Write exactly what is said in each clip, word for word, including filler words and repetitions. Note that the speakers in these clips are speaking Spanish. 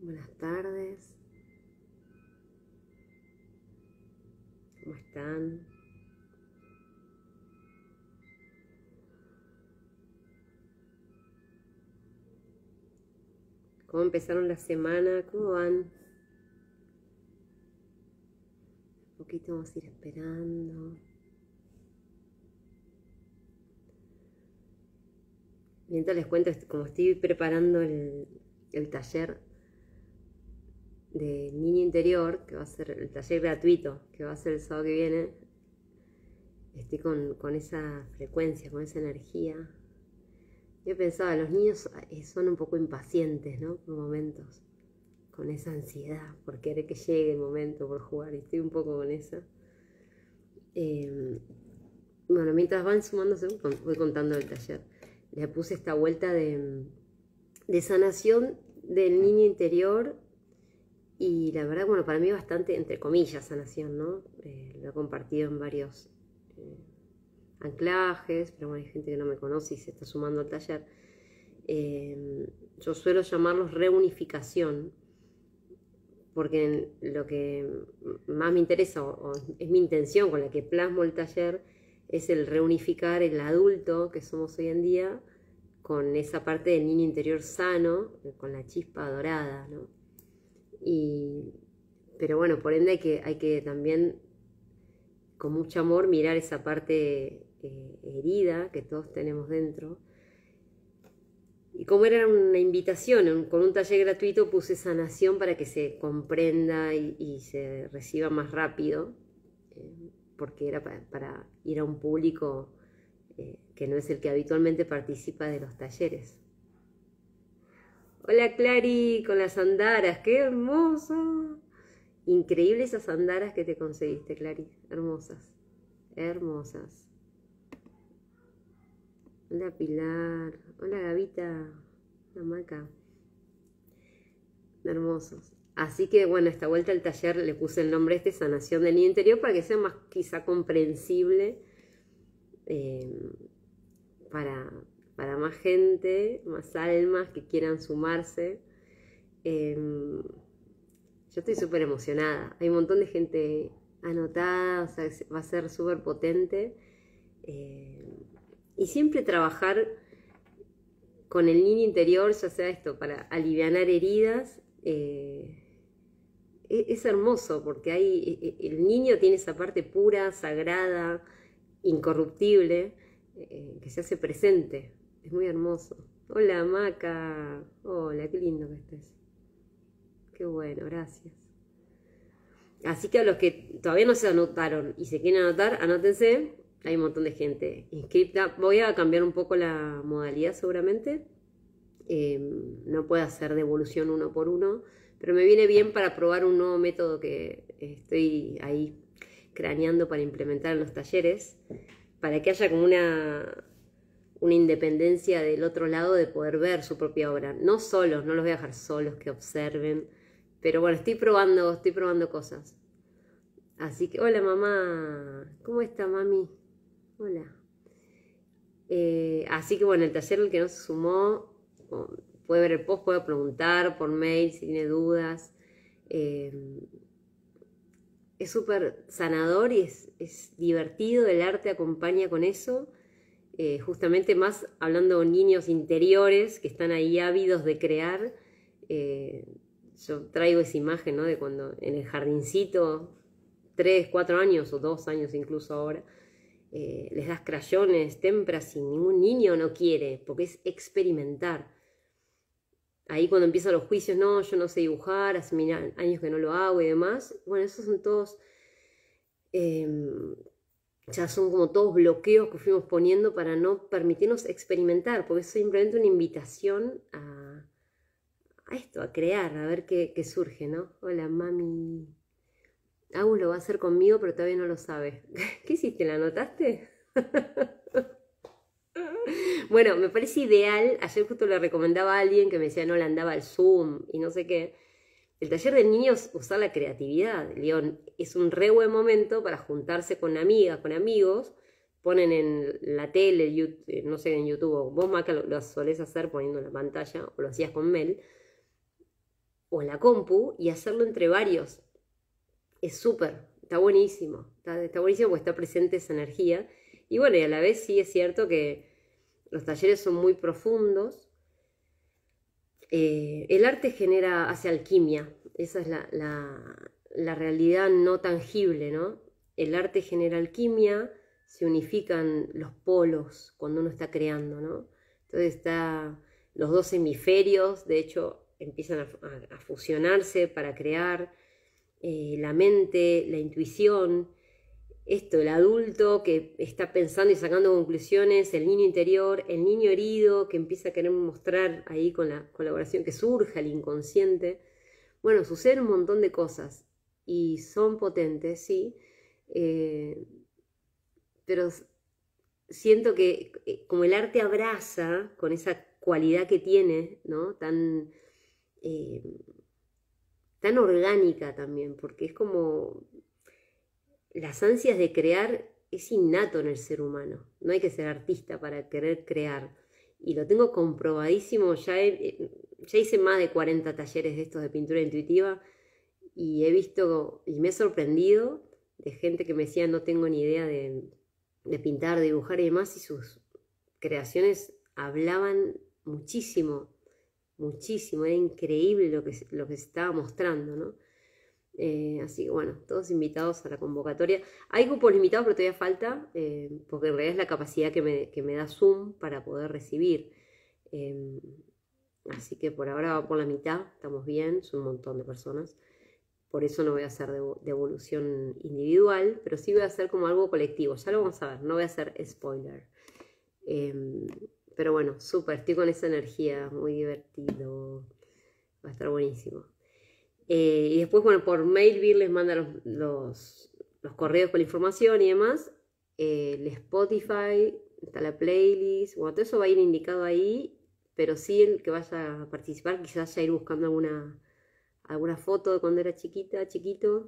Buenas tardes. ¿Cómo están? ¿Cómo empezaron la semana? ¿Cómo van? Un poquito vamos a ir esperando. Mientras les cuento, como estoy preparando el, el taller de niño interior, que va a ser el taller gratuito, que va a ser el sábado que viene, estoy con, con esa frecuencia, con esa energía. Yo pensaba, los niños son un poco impacientes, ¿no? Por momentos, con esa ansiedad, por querer que llegue el momento, por jugar, y estoy un poco con esa. Eh, bueno, mientras van sumándose, voy contando el taller. Le puse esta vuelta de, de sanación del niño interior y la verdad, bueno, para mí bastante, entre comillas, sanación, ¿no? Eh, lo he compartido en varios eh, anclajes, pero bueno, hay gente que no me conoce y se está sumando al taller. Eh, yo suelo llamarlos reunificación, porque lo que más me interesa, o, o es mi intención con la que plasmo el taller, es el reunificar el adulto que somos hoy en día con esa parte del niño interior sano, con la chispa dorada, ¿no? Y, pero bueno, por ende hay que, hay que también, con mucho amor, mirar esa parte eh, herida que todos tenemos dentro. Y como era una invitación, con un taller gratuito puse sanación para que se comprenda y, y se reciba más rápido, eh, porque era para, para ir a un público eh, que no es el que habitualmente participa de los talleres. Hola Clary, con las andaras, qué hermoso. Increíble esas andaras que te conseguiste, Clary, hermosas, hermosas. Hola Pilar, hola Gavita, la Maca, hermosos. Así que bueno, esta vuelta al taller le puse el nombre este, sanación del niño interior, para que sea más quizá comprensible eh, para, para más gente, más almas que quieran sumarse. Eh, yo estoy súper emocionada, hay un montón de gente anotada, o sea, va a ser súper potente. Eh, y siempre trabajar con el niño interior, ya sea esto, para alivianar heridas, eh, es hermoso, porque hay, el niño tiene esa parte pura, sagrada, incorruptible, eh, que se hace presente. Es muy hermoso. Hola Maca, hola, qué lindo que estés. Qué bueno, gracias. Así que a los que todavía no se anotaron y se quieren anotar, anótense. Hay un montón de gente inscripta. Voy a cambiar un poco la modalidad seguramente. Eh, no puedo hacer devolución uno por uno, pero me viene bien para probar un nuevo método que estoy ahí craneando para implementar en los talleres, para que haya como una, una independencia del otro lado de poder ver su propia obra. No solos, no los voy a dejar solos, que observen. Pero bueno, estoy probando, estoy probando cosas. Así que, hola mamá, ¿cómo está mami? Hola. Eh, así que bueno, el taller, el que no se sumó, puede ver el post, puede preguntar por mail si tiene dudas. Eh, es súper sanador y es, es divertido, el arte acompaña con eso. Eh, justamente más hablando de niños interiores que están ahí ávidos de crear. Eh, yo traigo esa imagen, ¿no? De cuando en el jardincito, tres, cuatro años o dos años incluso ahora, eh, les das crayones, témperas y ningún niño no quiere, porque es experimentar. Ahí cuando empiezan los juicios, no, yo no sé dibujar, hace mil años que no lo hago y demás. Bueno, esos son todos, eh, ya son como todos bloqueos que fuimos poniendo para no permitirnos experimentar, porque es simplemente una invitación a, a esto, a crear, a ver qué, qué surge, ¿no? Hola, mami. Agus lo va a hacer conmigo, pero todavía no lo sabe. ¿Qué hiciste? ¿La anotaste? Bueno, me parece ideal. Ayer justo le recomendaba a alguien que me decía no le andaba al Zoom y no sé qué. El taller de niños, usar la creatividad, León, es un re buen momento para juntarse con amigas, con amigos. Ponen en la tele, YouTube, no sé, en YouTube, vos Maca lo, lo solés hacer poniendo en la pantalla, o lo hacías con Mel. o en la compu y hacerlo entre varios. Es súper, está buenísimo, está, está buenísimo porque está presente esa energía. Y bueno, y a la vez sí es cierto que los talleres son muy profundos. Eh, el arte genera, hace alquimia, esa es la, la, la realidad no tangible, ¿no? El arte genera alquimia, se unifican los polos cuando uno está creando, ¿no? Entonces está los dos hemisferios, de hecho, empiezan a, a, a fusionarse para crear eh, la mente, la intuición, esto, el adulto que está pensando y sacando conclusiones, el niño interior, el niño herido que empieza a querer mostrar ahí con la colaboración que surja, el inconsciente. Bueno, suceden un montón de cosas y son potentes, sí, eh, pero siento que eh, como el arte abraza con esa cualidad que tiene, ¿no? Tan, eh, tan orgánica también, porque es como las ansias de crear es innato en el ser humano. No hay que ser artista para querer crear. Y lo tengo comprobadísimo. Ya, he, ya hice más de cuarenta talleres de estos de pintura intuitiva y he visto y me he sorprendido de gente que me decía no tengo ni idea de, de pintar, de dibujar y demás, y sus creaciones hablaban muchísimo, muchísimo. Era increíble lo que, lo que se estaba mostrando, ¿no? Eh, así que bueno, todos invitados a la convocatoria. Hay cupos limitados, pero todavía falta, eh, porque en realidad es la capacidad que me, que me da Zoom para poder recibir. Eh, así que por ahora va por la mitad, estamos bien, son un montón de personas. Por eso no voy a hacer devolución individual, pero sí voy a hacer como algo colectivo. Ya lo vamos a ver, no voy a hacer spoiler. Eh, pero bueno, súper, estoy con esa energía, muy divertido. Va a estar buenísimo. Eh, y después, bueno, por mail Vir les manda los, los, los correos con la información y demás. Eh, el Spotify, está la playlist, bueno, todo eso va a ir indicado ahí, pero sí el que vaya a participar quizás ya ir buscando alguna, alguna foto de cuando era chiquita, chiquito.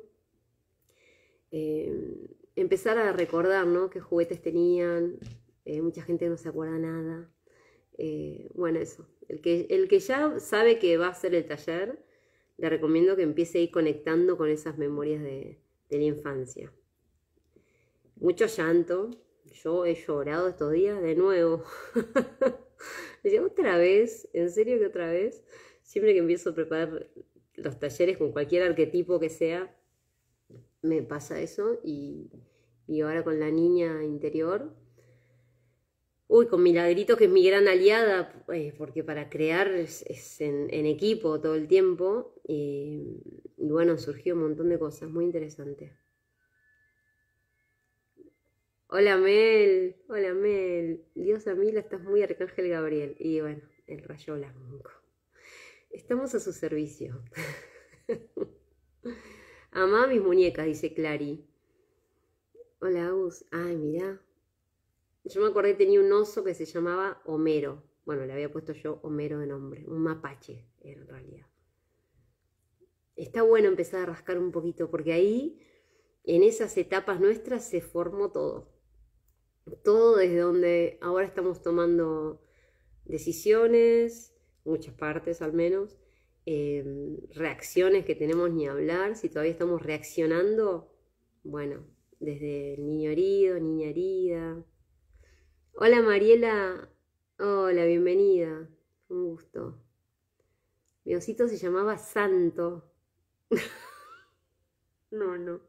Eh, empezar a recordar, ¿no? Qué juguetes tenían, eh, mucha gente no se acuerda nada. Eh, bueno, eso. El que, el que ya sabe que va a hacer el taller, le recomiendo que empiece a ir conectando con esas memorias de, de la infancia. Mucho llanto. Yo he llorado estos días de nuevo. Decía, ¿otra vez? ¿En serio que otra vez? Siempre que empiezo a preparar los talleres con cualquier arquetipo que sea, me pasa eso. Y, y ahora con la niña interior... Uy, con Milagrito, que es mi gran aliada, eh, porque para crear es, es en, en equipo todo el tiempo. Eh, y bueno, surgió un montón de cosas muy interesantes. Hola Mel, hola Mel. Diosa Mila, estás muy Arcángel Gabriel. Y bueno, el rayo blanco. Estamos a su servicio. Amá mis muñecas, dice Clary. Hola Agus. Ay, mirá. Yo me acordé que tenía un oso que se llamaba Homero. Bueno, le había puesto yo Homero de nombre. Un mapache, era en realidad. Está bueno empezar a rascar un poquito, porque ahí, en esas etapas nuestras, se formó todo. Todo desde donde ahora estamos tomando decisiones, muchas partes al menos, eh, reacciones que tenemos ni hablar. Si todavía estamos reaccionando, bueno, desde el niño herido, niña herida... Hola Mariela, hola, bienvenida, un gusto. Mi osito se llamaba Santo. No, no.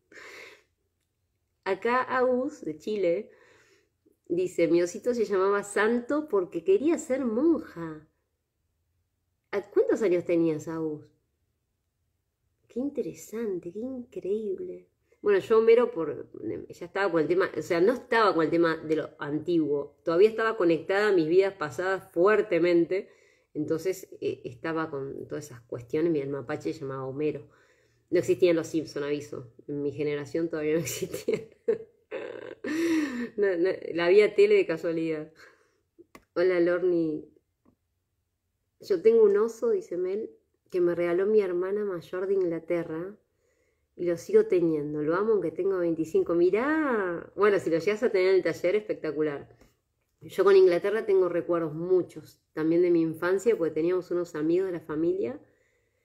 Acá Agus, de Chile, dice, mi osito se llamaba Santo porque quería ser monja. ¿Cuántos años tenías, Agus? Qué interesante, qué increíble. Bueno, yo Homero por, ya estaba con el tema, o sea, no estaba con el tema de lo antiguo, todavía estaba conectada a mis vidas pasadas fuertemente, entonces eh, estaba con todas esas cuestiones. Mi el mapache se llamaba Homero. No existían los Simpson, aviso, en mi generación todavía no existían. No, no, la vía tele de casualidad. Hola Lorni. Yo tengo un oso, dice Mel, que me regaló mi hermana mayor de Inglaterra. Y lo sigo teniendo, lo amo aunque tengo veinticinco. Mirá, bueno, si lo llegas a tener en el taller, espectacular. Yo con Inglaterra tengo recuerdos muchos, también de mi infancia, porque teníamos unos amigos de la familia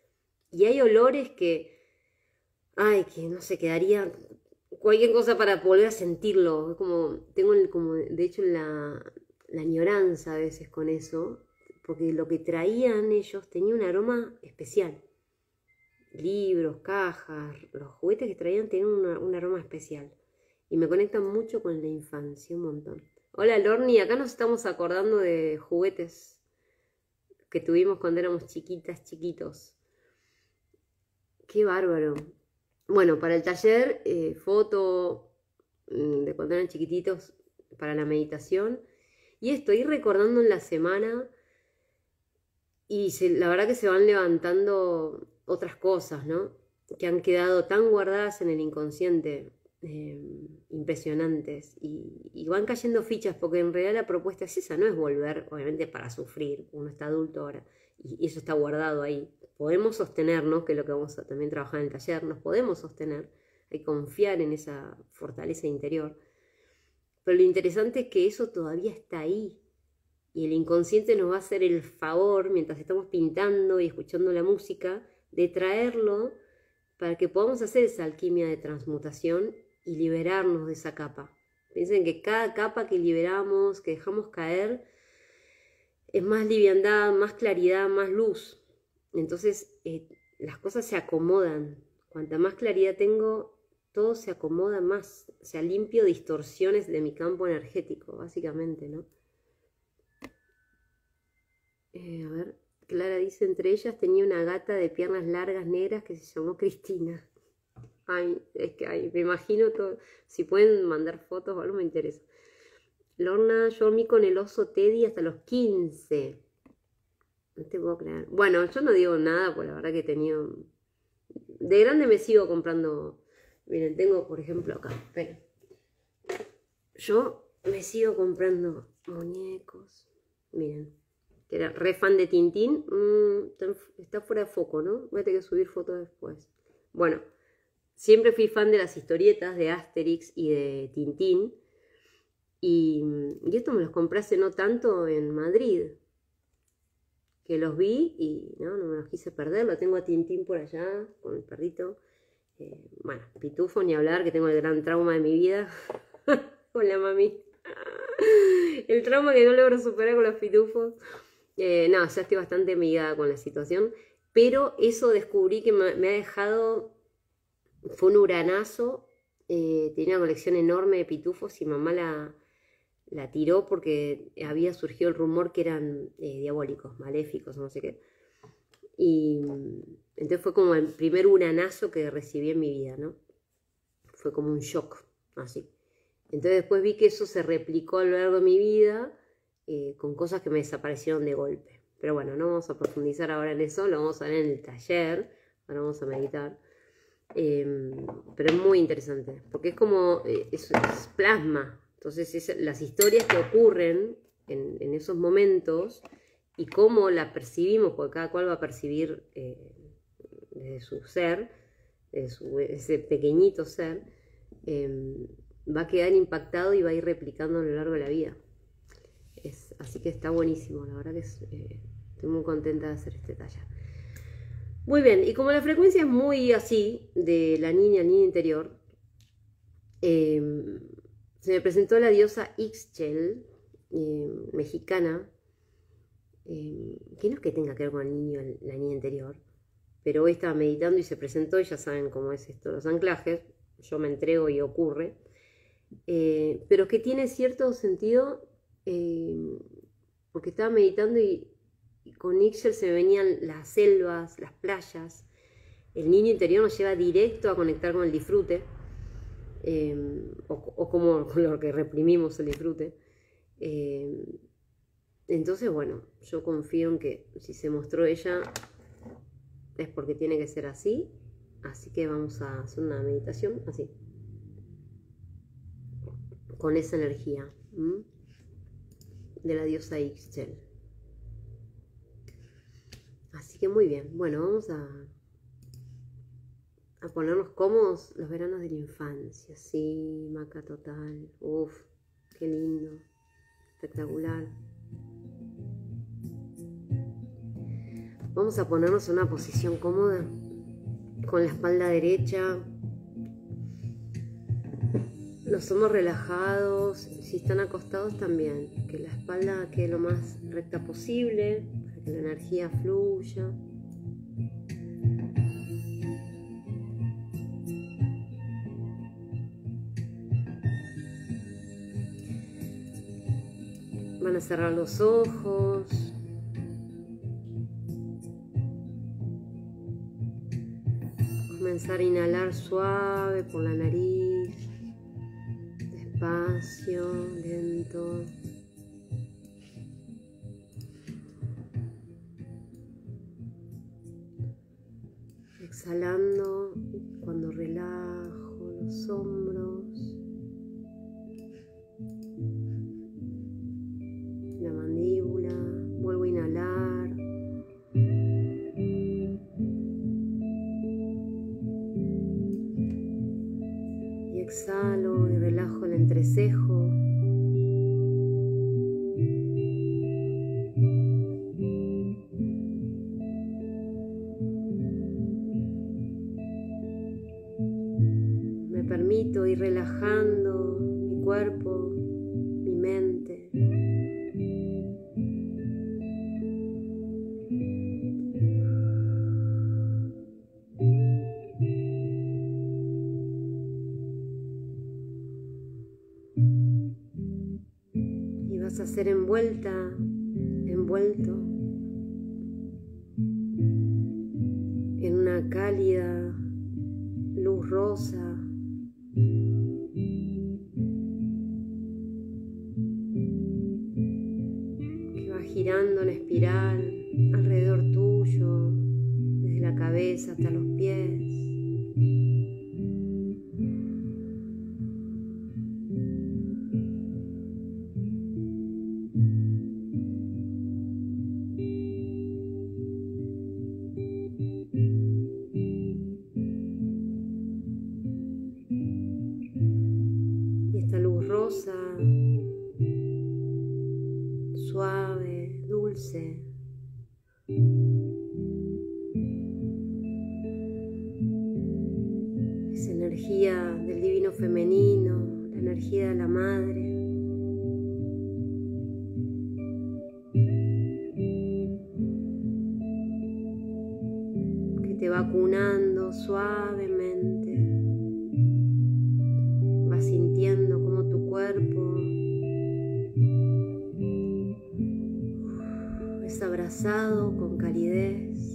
Y hay olores que, ay, que no sé, quedaría cualquier cosa para volver a sentirlo. Es como, tengo el, como, de hecho, la, la añoranza a veces con eso, porque lo que traían ellos tenía un aroma especial. Libros, cajas, los juguetes que traían tenían una, un aroma especial. Y me conectan mucho con la infancia, un montón. Hola Lorni, acá nos estamos acordando de juguetes que tuvimos cuando éramos chiquitas, chiquitos. Qué bárbaro. Bueno, para el taller, eh, foto mm, de cuando eran chiquititos para la meditación. Y estoy recordando en la semana y se, la verdad que se van levantando otras cosas, ¿no? Que han quedado tan guardadas en el inconsciente, eh, impresionantes. Y, y van cayendo fichas porque en realidad la propuesta es esa, no es volver, obviamente para sufrir, uno está adulto ahora y eso está guardado ahí. Podemos sostenernos, que es lo que vamos a también trabajar en el taller, nos podemos sostener, hay que confiar en esa fortaleza interior. Pero lo interesante es que eso todavía está ahí. Y el inconsciente nos va a hacer el favor, mientras estamos pintando y escuchando la música, de traerlo para que podamos hacer esa alquimia de transmutación y liberarnos de esa capa. Piensen que cada capa que liberamos, que dejamos caer, es más liviandad, más claridad, más luz. Entonces eh, las cosas se acomodan. Cuanta más claridad tengo, todo se acomoda más. O sea, limpio distorsiones de mi campo energético, básicamente, ¿no? Eh, a ver, Clara dice, entre ellas tenía una gata de piernas largas negras que se llamó Cristina. Ay, es que ay, me imagino todo. Si pueden mandar fotos o algo, me interesa. Lorna, yo dormí con el oso Teddy hasta los quince. No te puedo creer. Bueno, yo no digo nada, pues la verdad que he tenido... De grande me sigo comprando... Miren, tengo, por ejemplo, acá, esperen. Yo me sigo comprando muñecos. Miren, que era re fan de Tintín. Mm, está, está fuera de foco, ¿no? Voy a tener que subir fotos después. Bueno, siempre fui fan de las historietas de Asterix y de Tintín. Y, y esto me los compré hace no tanto en Madrid, que los vi y no, no me los quise perder. Lo tengo a Tintín por allá con el perrito. Eh, bueno, Pitufo ni hablar, que tengo el gran trauma de mi vida. Hola mami. El trauma que no logro superar con los pitufos. Eh, no, ya estoy bastante amigada con la situación, pero eso descubrí que me, me ha dejado, fue un uranazo. Eh, tenía una colección enorme de pitufos y mamá la, la tiró porque había surgido el rumor que eran eh, diabólicos, maléficos, no sé qué. Y entonces fue como el primer uranazo que recibí en mi vida, ¿no? Fue como un shock, así. Entonces después vi que eso se replicó a lo largo de mi vida eh, con cosas que me desaparecieron de golpe. Pero bueno, no vamos a profundizar ahora en eso, lo vamos a ver en el taller, ahora vamos a meditar. Eh, pero es muy interesante, porque es como, eh, es, es plasma. Entonces es las historias que ocurren en, en esos momentos y cómo la percibimos, porque cada cual va a percibir eh, desde su ser, desde su, ese pequeñito ser, eh, va a quedar impactado y va a ir replicando a lo largo de la vida. Es, así que está buenísimo, la verdad que es, eh, estoy muy contenta de hacer este taller. Muy bien, y como la frecuencia es muy así, de la niña al niño interior, eh, se me presentó la diosa Ixchel, eh, mexicana, eh, que no es que tenga que ver con el niño, la niña interior, pero hoy estaba meditando y se presentó, y ya saben cómo es esto, los anclajes, yo me entrego y ocurre, eh, pero que tiene cierto sentido, eh, porque estaba meditando y, y con Ixchel se me venían las selvas, las playas. El niño interior nos lleva directo a conectar con el disfrute, eh, o, o como con lo que reprimimos el disfrute. Eh, entonces, bueno, yo confío en que si se mostró ella es porque tiene que ser así. Así que vamos a hacer una meditación así, con esa energía ¿m? de la diosa Ixchel. Así que muy bien, bueno, vamos a, a ponernos cómodos los veranos de la infancia. Sí, maca total. Uf, qué lindo, espectacular. Vamos a ponernos en una posición cómoda, con la espalda derecha, los hombros relajados, si están acostados también, que la espalda quede lo más recta posible, para que la energía fluya. Van a cerrar los ojos. Comenzar a inhalar suave por la nariz, despacio, lento. Exhalando cuando relajo los hombros, la mandíbula, vuelvo a inhalar. Y exhalo y relajo el entrecejo. Me permito ir relajando mi cuerpo, mi mente. Y vas a ser envuelta, envuelto en una cálida luz rosa. Que va girando en espiral alrededor tuyo, desde la cabeza hasta los pies. Rosa, suave, dulce, es energía del divino femenino, la energía de la madre. Que te va vacunando suavemente. Vas sintiendo como tu cuerpo es abrazado con calidez.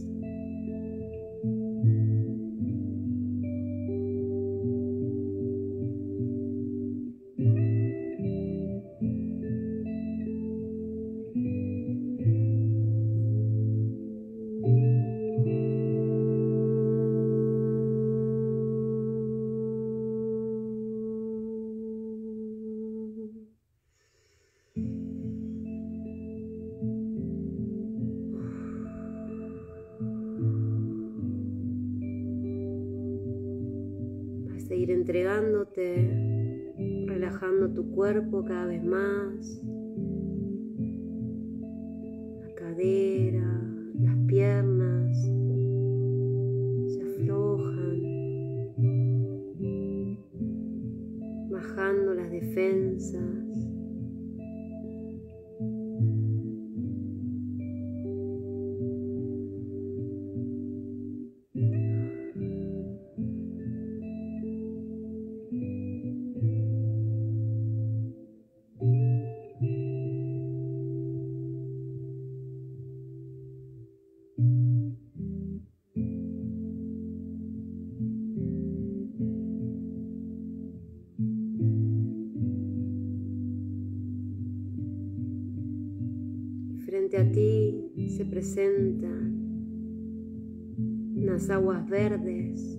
Seguir entregándote, relajando tu cuerpo cada vez más, la cadera, las piernas se aflojan, bajando las defensas. Frente a ti se presentan unas aguas verdes,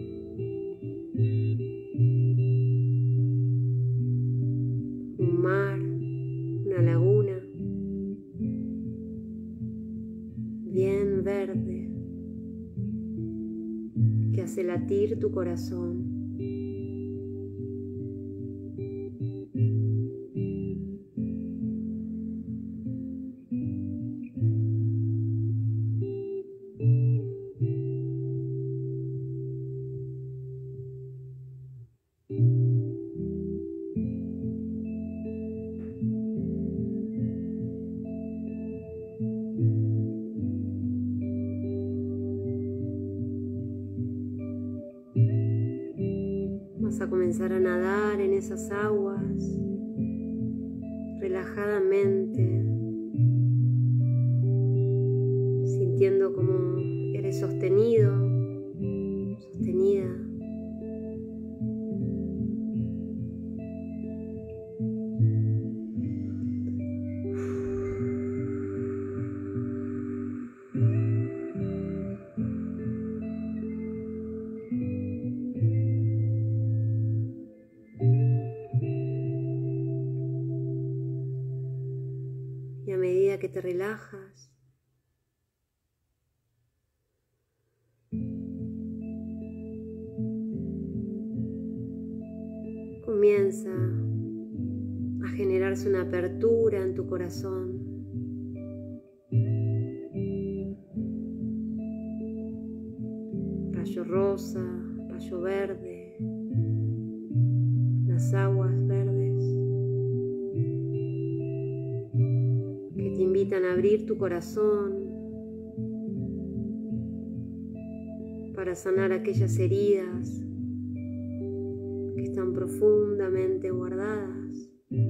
un mar, una laguna bien verde que hace latir tu corazón. Vas a comenzar a nadar en esas aguas relajadamente, sintiendo como eres sostenido, sostenida. Y a medida que te relajas, comienza a generarse una apertura en tu corazón. Rayo rosa, rayo verde, las aguas verdes que te invitan a abrir tu corazón para sanar aquellas heridas que están profundamente guardadas.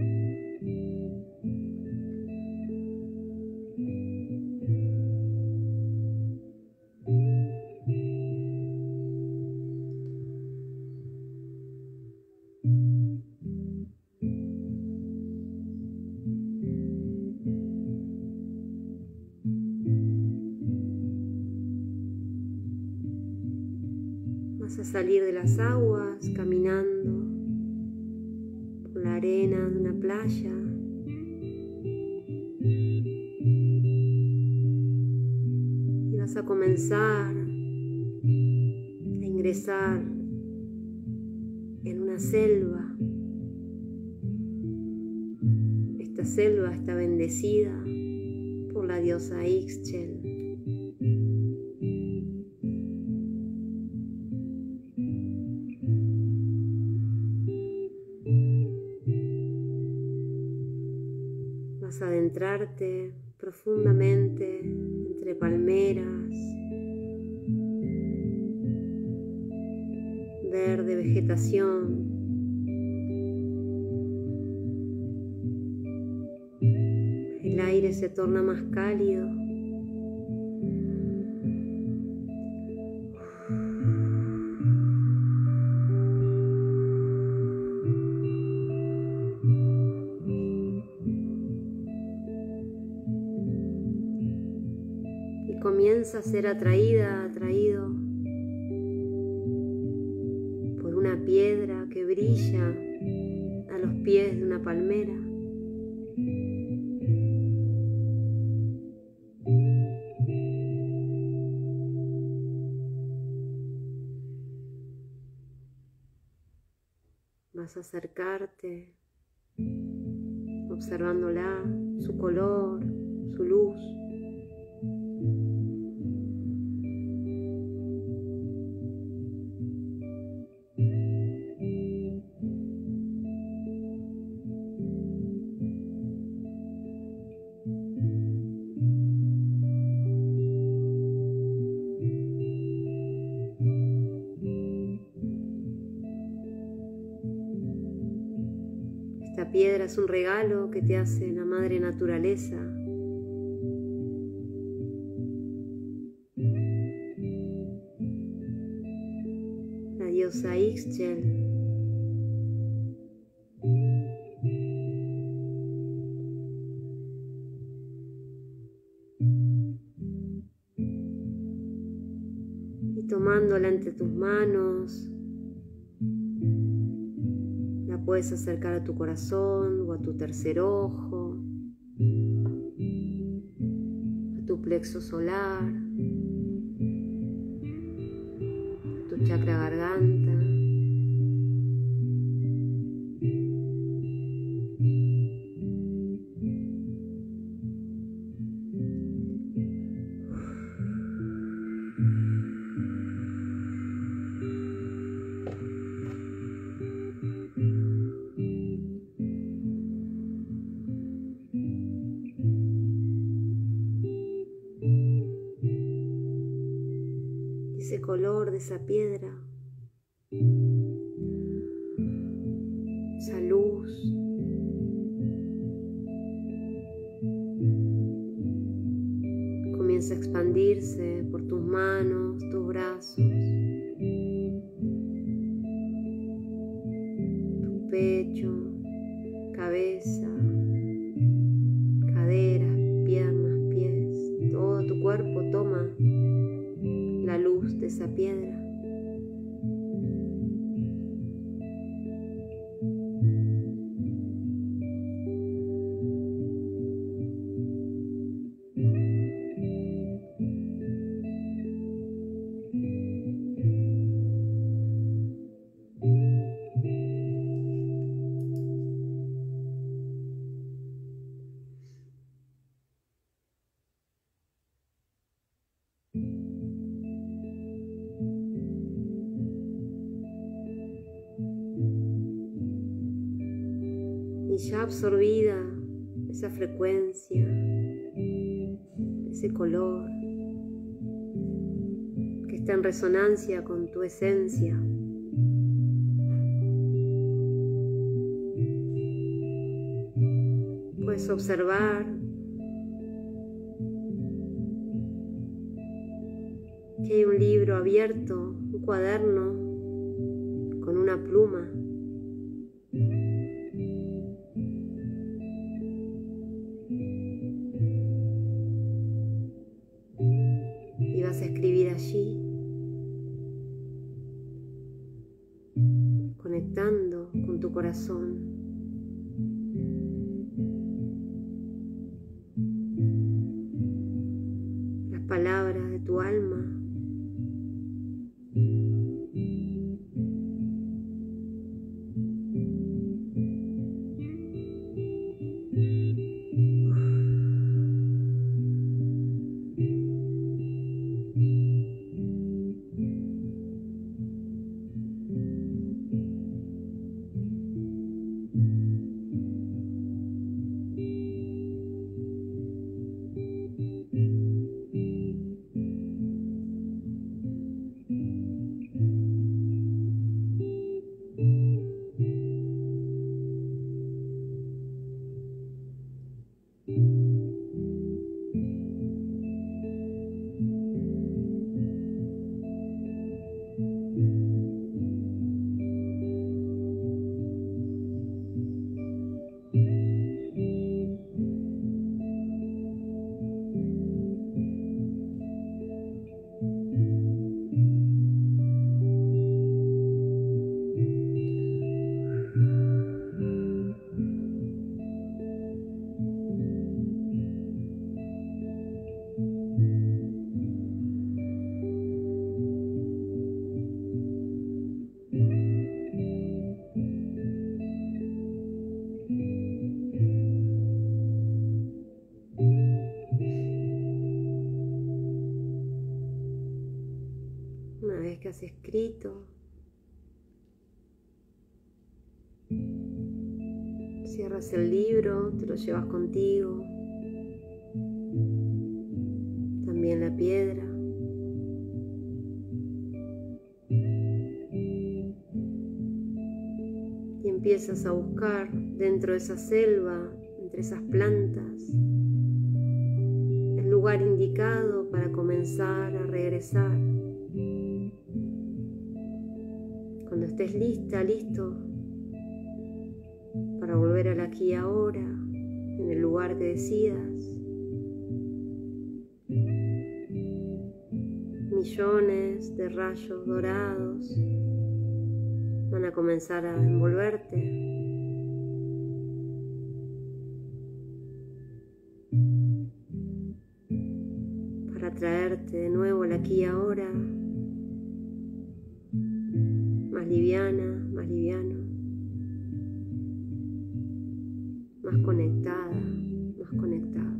Vas a salir de las aguas caminando por la arena de una playa. Y vas a comenzar a ingresar en una selva. Esta selva está bendecida por la diosa Ixchel. Vas a adentrarte profundamente entre palmeras, verde vegetación. El aire se torna más cálido. Comienza a ser atraída, atraído por una piedra que brilla a los pies de una palmera. Vas a acercarte, observándola, su color, su luz. Esta piedra es un regalo que te hace la Madre Naturaleza. La diosa Ixchel. Y tomándola entre tus manos, puedes acercar a tu corazón o a tu tercer ojo, a tu plexo solar, a tu chakra garganta. Ese color de esa piedra comienza a expandirse por tus manos, tus brazos, tu pecho, cabeza, caderas, piernas, pies. Todo tu cuerpo toma la luz de esa piedra. Y ya absorbida esa frecuencia, ese color que está en resonancia con tu esencia, puedes observar que hay un libro abierto, un cuaderno con una pluma. Y vas a escribir allí, conectando con tu corazón. Las palabras de tu alma. Una vez que has escrito, cierras el libro, te lo llevas contigo, también la piedra. Y empiezas a buscar dentro de esa selva, entre esas plantas, el lugar indicado para comenzar a regresar. Cuando estés lista, listo para volver al aquí y ahora, en el lugar que decidas, millones de rayos dorados van a comenzar a envolverte. Para traerte de nuevo al aquí y ahora, más liviana, más liviano, más conectada, más conectado.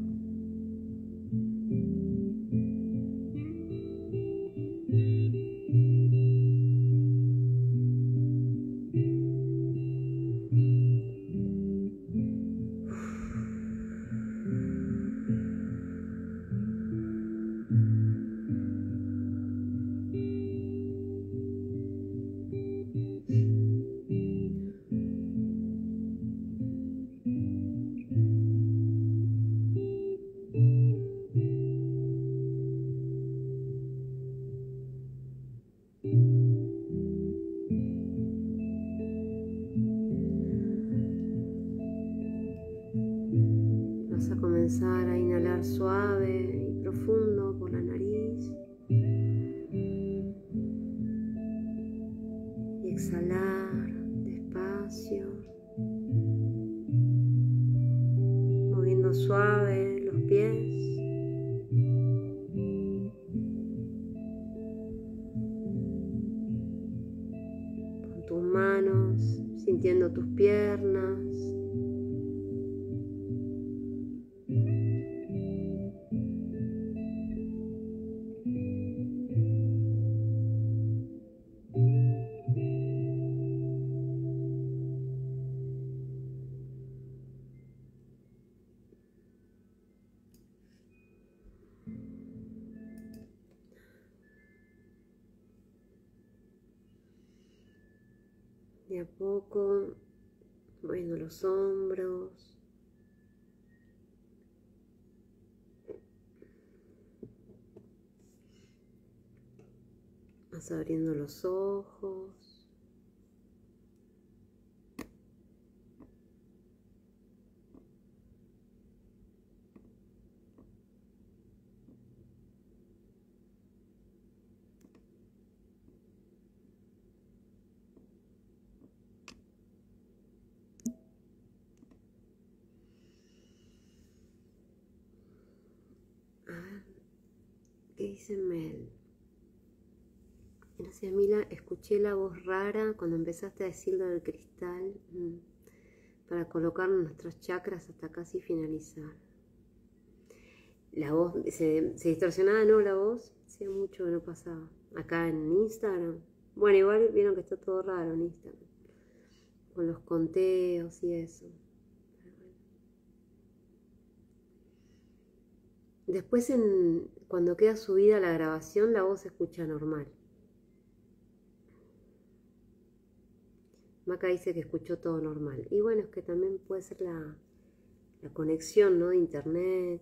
inhalar suave y profundo por la nariz. Y exhalar despacio. Moviendo suave los pies. Con tus manos, sintiendo tus piernas. De a poco, moviendo los hombros. Vas abriendo los ojos. ¿Qué dice Mel? Gracias, Mila. Escuché la voz rara cuando empezaste a decir lo del cristal mm, para colocar nuestros chakras hasta casi finalizar. La voz, ¿se, se distorsionaba, no, la voz? Hacía mucho que no pasaba. Acá en Instagram. Bueno, igual vieron que está todo raro en Instagram. Con los conteos y eso. Después, en, cuando queda subida la grabación, la voz se escucha normal. Maca dice que escuchó todo normal. Y bueno, es que también puede ser la, la conexión, ¿no? De internet.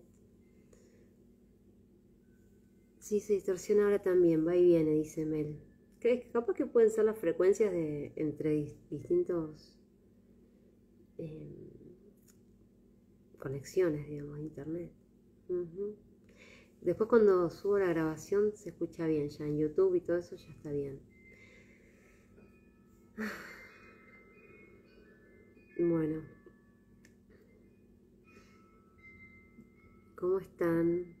Sí, se distorsiona ahora también, va y viene, dice Mel. ¿Crees que capaz que pueden ser las frecuencias de entre distintos eh, conexiones, digamos, de internet? Uh-huh. Después cuando subo la grabación se escucha bien, ya en YouTube y todo eso ya está bien. Bueno, ¿cómo están?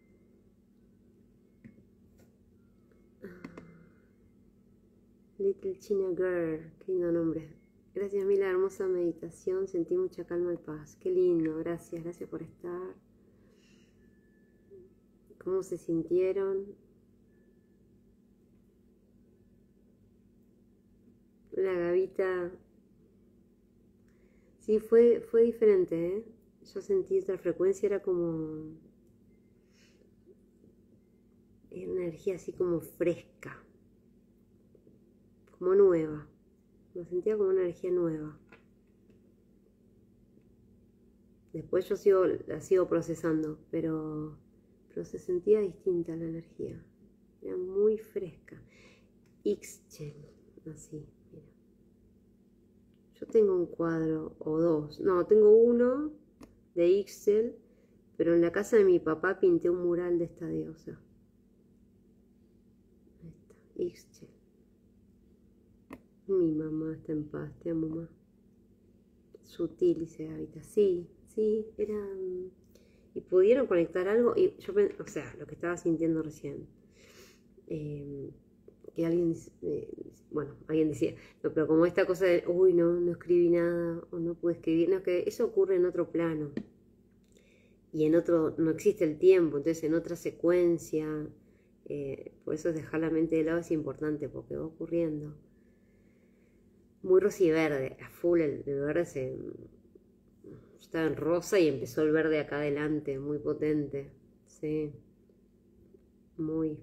Little China Girl, qué lindo nombre. Gracias, Mila, hermosa meditación, sentí mucha calma y paz. Qué lindo, gracias, gracias por estar. ¿Cómo se sintieron? La Gavita. Sí, fue, fue diferente, ¿eh? Yo sentí otra frecuencia, era como una energía así como fresca, como nueva. Lo sentía como una energía nueva. Después yo sigo, la sigo procesando, pero, pero se sentía distinta la energía. Era muy fresca. Ixchel, así, mira. Yo tengo un cuadro, o dos, no, tengo uno de Ixchel, pero en la casa de mi papá pinté un mural de esta diosa. Ahí está, Ixchel. Mi mamá está en paz, te amo, mamá. Sutil, dice Gavita. Sí, sí, era... Y pudieron conectar algo, y yo, o sea, lo que estaba sintiendo recién. Eh, que alguien, eh, bueno, alguien decía, no, pero como esta cosa de, uy, no, no escribí nada, o no pude escribir, no, que eso ocurre en otro plano. Y en otro, no existe el tiempo, entonces en otra secuencia, eh, por eso dejar la mente de lado es importante, porque va ocurriendo. Muy rosiverde, a full, el, el verde se... Estaba en rosa y empezó el verde acá adelante, muy potente, sí, muy.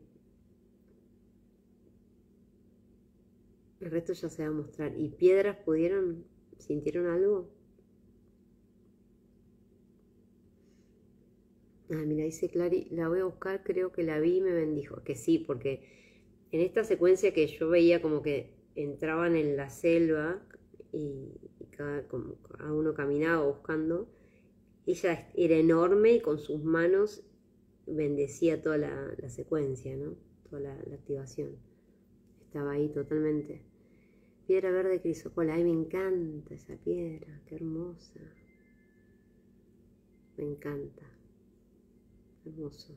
El resto ya se va a mostrar. ¿Y piedras pudieron, sintieron algo? Ah, mira, dice Clary, la voy a buscar, creo que la vi y me bendijo. Que sí, porque en esta secuencia que yo veía como que entraban en la selva y, y cada, como, cada uno caminaba buscando, ella era enorme y con sus manos bendecía toda la, la secuencia, ¿no? Toda la, la activación. Estaba ahí totalmente. Piedra verde crisocola. Ay, me encanta esa piedra. Qué hermosa. Me encanta. Hermoso.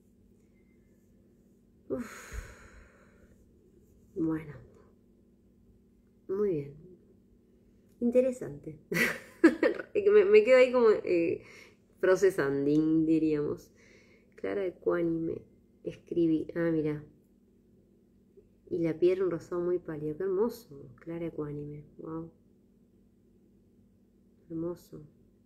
Uf. Bueno. Muy bien. Interesante. me, me quedo ahí como eh, procesando, diríamos. Clara ecuánime. Escribí. Ah, mira. Y la piedra un rosado muy pálido. Qué hermoso. Clara ecuánime. Wow. Hermoso.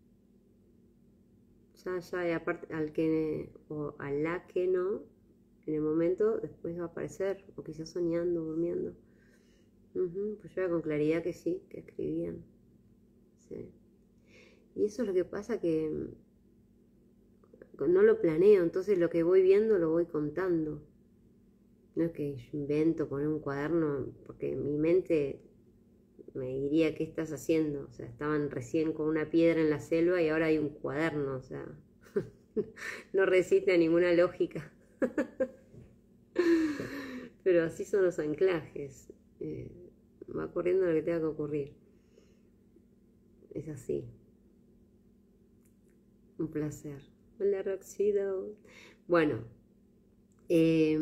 Ya, ya, y aparte, al que, o a la que no, en el momento, después va a aparecer, o quizás soñando, durmiendo. Uh-huh, pues yo era con claridad que sí, que escribían. Sí. Y eso es lo que pasa, que no lo planeo, entonces lo que voy viendo lo voy contando. No es que yo invento poner un cuaderno, porque mi mente me diría, ¿qué estás haciendo? O sea, estaban recién con una piedra en la selva y ahora hay un cuaderno, o sea, no resiste a ninguna lógica. Pero así son los anclajes. Eh, va ocurriendo lo que tenga que ocurrir. Es así. Un placer. Hola, Roxido. Bueno, eh,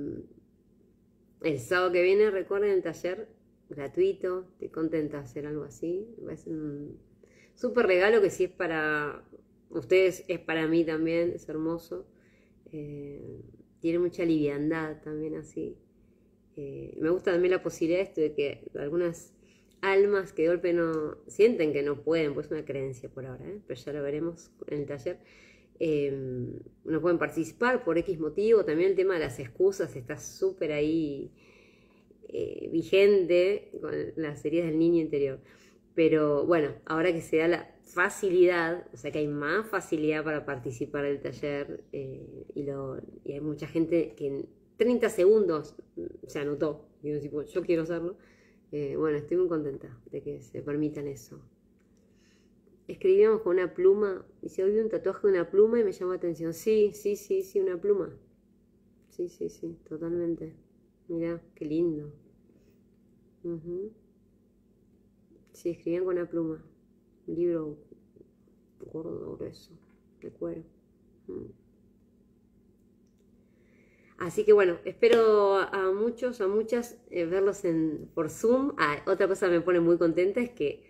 el sábado que viene, recuerden el taller gratuito. Estoy contenta de hacer algo así. Va a ser un súper regalo que si es para ustedes, es para mí también. Es hermoso. Eh, tiene mucha liviandad también así. Eh, me gusta también la posibilidad de esto de que algunas almas que de golpe no sienten que no pueden, pues es una creencia por ahora, ¿eh? Pero ya lo veremos en el taller. Eh, no pueden participar por X motivo. También el tema de las excusas está súper ahí eh, vigente con las heridas del niño interior. Pero bueno, ahora que se da la facilidad, o sea que hay más facilidad para participar del taller, eh, y, lo, y hay mucha gente que en treinta segundos se anotó. Y yo, tipo, yo quiero hacerlo. Eh, bueno, estoy muy contenta de que se permitan eso. Escribíamos con una pluma, y se oye un tatuaje de una pluma y me llamó la atención. Sí, sí, sí, sí, una pluma. Sí, sí, sí, totalmente. Mirá, qué lindo. Uh-huh. Sí, escribían con una pluma. Un libro gordo, grueso, de cuero. Mm. Así que bueno, espero a muchos, a muchas, eh, verlos en, por Zoom. Ah, otra cosa que me pone muy contenta es que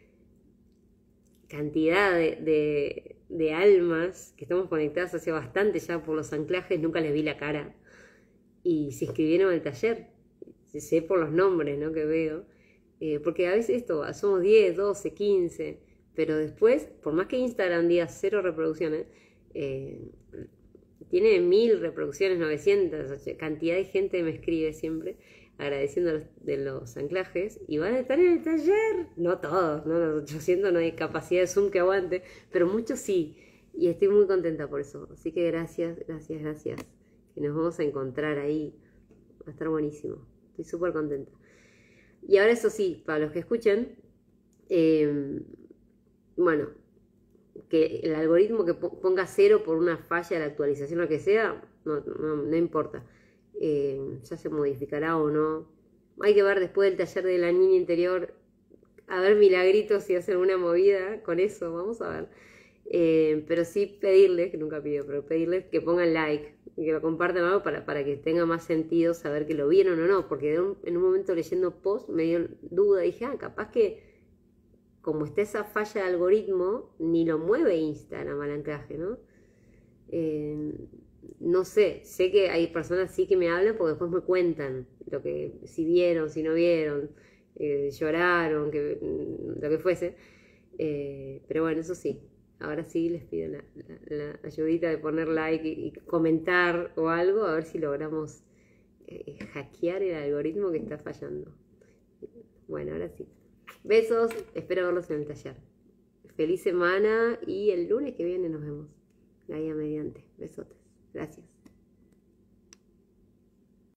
cantidad de, de, de almas que estamos conectadas hace bastante ya por los anclajes, nunca les vi la cara. Y se inscribieron al taller. Sé por los nombres, ¿no?, que veo. Eh, porque a veces esto, somos diez, doce, quince, pero después, por más que Instagram diga cero reproducciones, eh, tiene mil reproducciones, novecientas, cantidad de gente me escribe siempre agradeciendo los, de los anclajes, y van a estar en el taller. No todos, ¿no? Los ochocientos no hay capacidad de Zoom que aguante, pero muchos sí, y estoy muy contenta por eso. Así que gracias, gracias, gracias, que nos vamos a encontrar ahí. Va a estar buenísimo, estoy súper contenta. Y ahora eso sí, para los que escuchen, eh, bueno, que el algoritmo que ponga cero por una falla de la actualización o lo que sea, no, no, no importa. Eh, ya se modificará o no. Hay que ver después del taller de la niña interior, a ver milagritos y hacer una movida con eso, vamos a ver. Eh, pero sí pedirles, que nunca pido, pero pedirles que pongan like, que lo compartan algo para, para que tenga más sentido saber que lo vieron o no, porque de un, en un momento leyendo post me dio duda, dije, ah, capaz que como está esa falla de algoritmo, ni lo mueve Instagram al anclaje, ¿no? Eh, no sé, sé que hay personas sí que me hablan porque después me cuentan lo que, si vieron, si no vieron, eh, lloraron, que, lo que fuese. Eh, pero bueno, eso sí, ahora sí les pido la, la, la ayudita de poner like y, y comentar o algo, a ver si logramos eh, hackear el algoritmo que está fallando. Bueno, ahora sí. Besos, espero verlos en el taller. Feliz semana y el lunes que viene nos vemos. Gaia mediante. Besotes. Gracias.